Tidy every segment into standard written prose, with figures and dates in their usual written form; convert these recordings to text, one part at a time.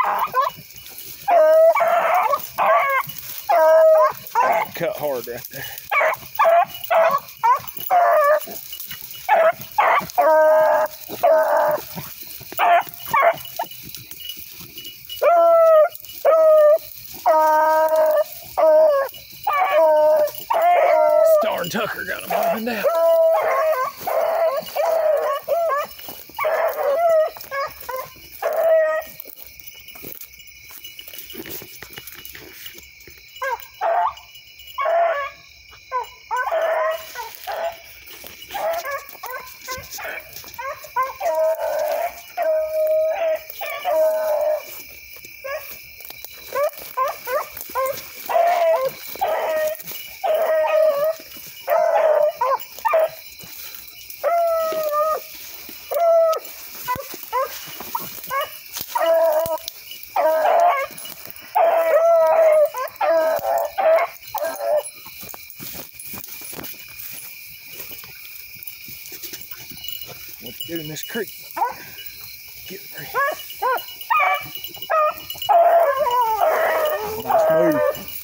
Cut hard right there. Darn Tucker got him moving down. What to do in this creek? Get free. Nice move.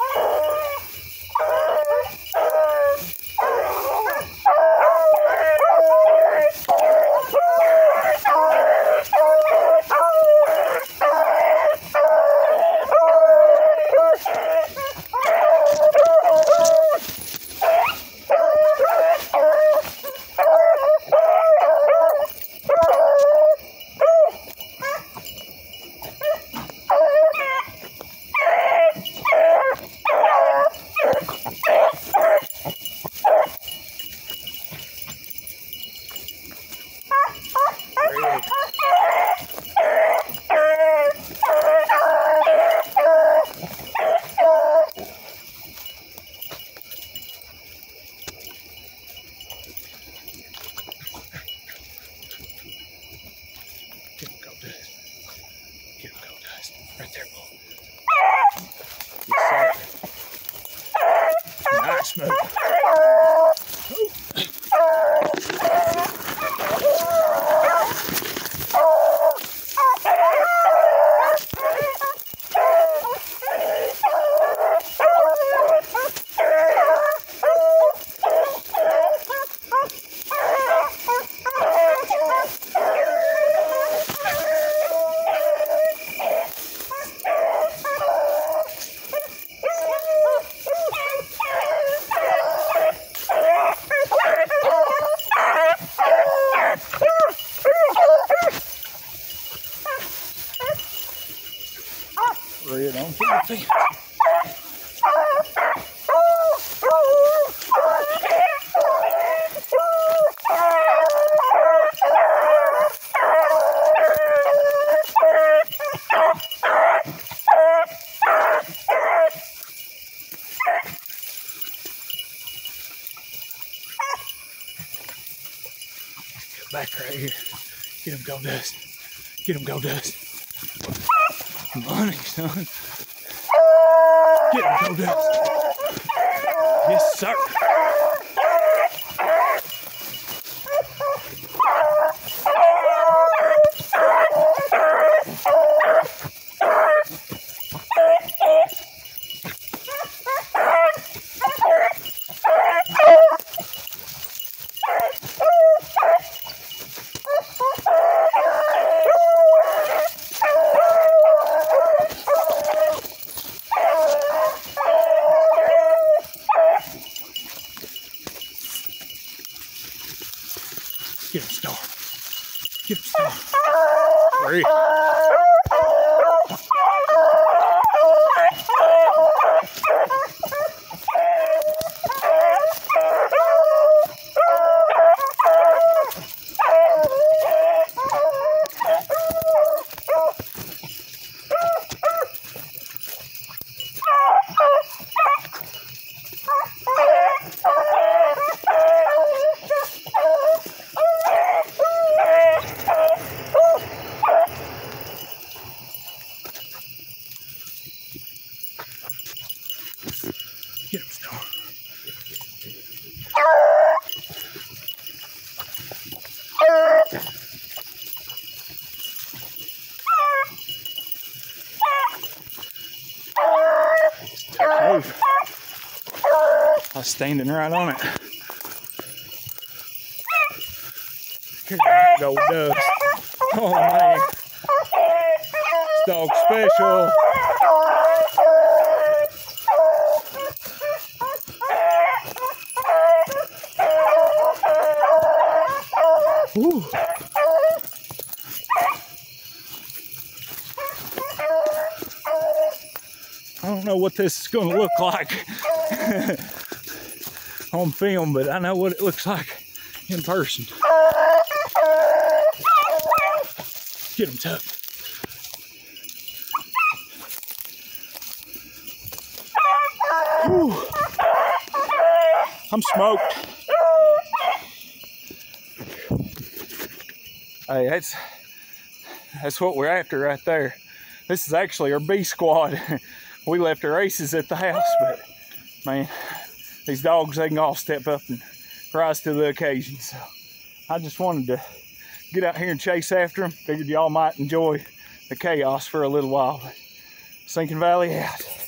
Get him, go, Dust. Right there, bull. Yes, sir. Nice move. Right onto the fence. Back right here. Get him, go, Dust. Get him, go, Dust. Money, son. Get him, go, Dust. Yes, sir. I was standing right on it. Here's that gold dust. Oh man. It's dog special. Woo. I don't know what this is going to look like on film, but I know what it looks like in person. Get him, Tuck. Whew. I'm smoked. Hey, that's what we're after right there. This is actually our B squad. We left our aces at the house, but man, these dogs, they can all step up and rise to the occasion. So I just wanted to get out here and chase after them. Figured y'all might enjoy the chaos for a little while. Sinking Valley out.